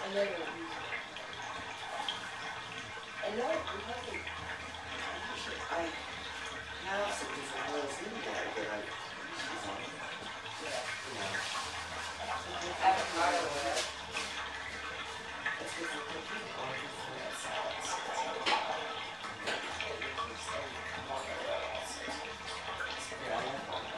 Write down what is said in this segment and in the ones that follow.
know you're using it. And no, we haven't. Usually, I have some different oils in there that I use on, Yeah. you know. Avocado oil. That's good for cooking or good for salads. Yeah, I like all that.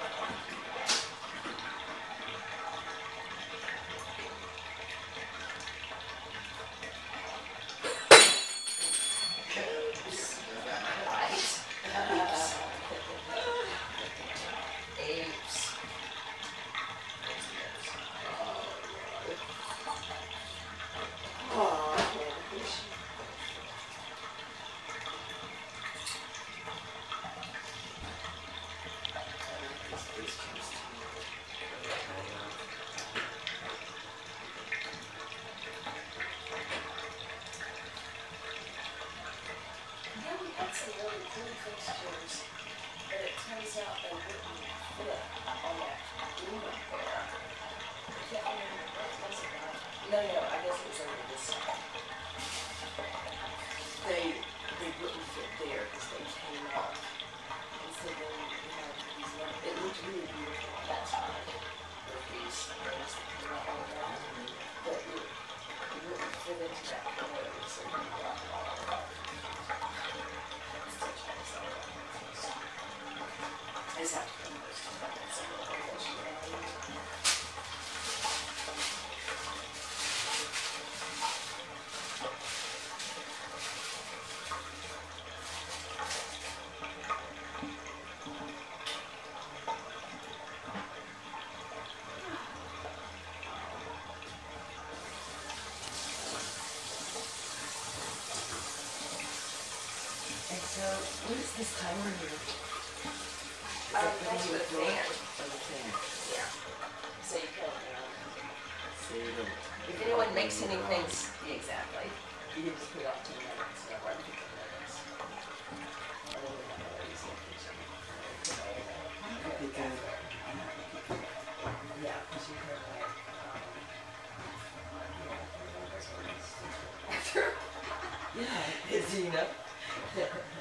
Apes. Oh, fish. This cheese too. Yeah, we had some really cool fixtures, but it turns out they wouldn't fit on that room up there. I can't remember what was it about. No, I guess it was over this side. They wouldn't fit there because they came off. And so then we had these little, it looked really beautiful on that side with these things that came out on that. But it wouldn't fit into that corner, so we got it all out. Still trying to sell it. I just have to put those two buckets in the professional. And so, what is this timer here? That's the fan. Oh, the fan. Yeah. So you count down. So you don't. If anyone makes anything, exactly, you can just put it off 2 minutes, or 15 minutes. And then we have another easy kitchen. Because Yeah, because you heard like, yeah, is you know?